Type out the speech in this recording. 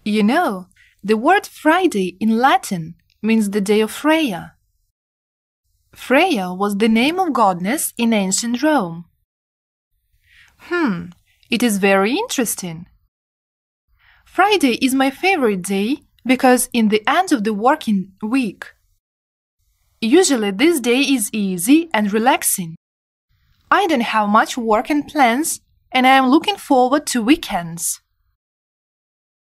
You know, the word Friday in Latin means the day of Freya. Freya was the name of goddess in ancient Rome. It is very interesting. Friday is my favorite day because in the end of the working week. Usually this day is easy and relaxing. I don't have much work and plans, and I am looking forward to weekends.